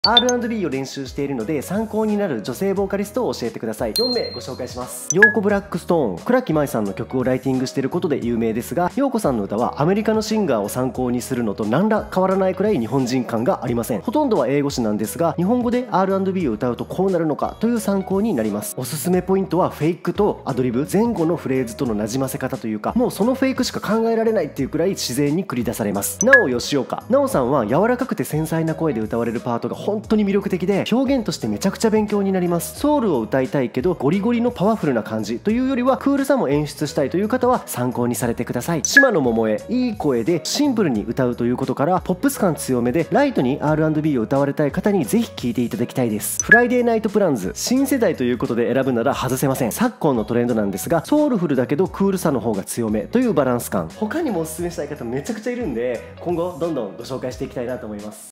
R&B を練習しているので参考になる女性ボーカリストを教えてください。4名ご紹介します。ヨーコ・ブラックストーン、倉木舞さんの曲をライティングしていることで有名ですが、ヨーコさんの歌はアメリカのシンガーを参考にするのと何ら変わらないくらい日本人感がありません。ほとんどは英語詞なんですが、日本語で R&B を歌うとこうなるのかという参考になります。おすすめポイントはフェイクとアドリブ、前後のフレーズとのなじませ方というか、もうそのフェイクしか考えられないっていうくらい自然に繰り出されます。なお吉岡、なおさんは柔らかくて繊細な声で歌われるパートが本当に魅力的で、表現としてめちゃくちゃ勉強になります。ソウルを歌いたいけどゴリゴリのパワフルな感じというよりはクールさも演出したいという方は参考にされてください。島野桃江、いい声でシンプルに歌うということからポップス感強めでライトに R&B を歌われたい方にぜひ聴いていただきたいです。フライデーナイトプランズ、新世代ということで選ぶなら外せません。昨今のトレンドなんですが、ソウルフルだけどクールさの方が強めというバランス感。他にもおすすめしたい方めちゃくちゃいるんで、今後どんどんご紹介していきたいなと思います。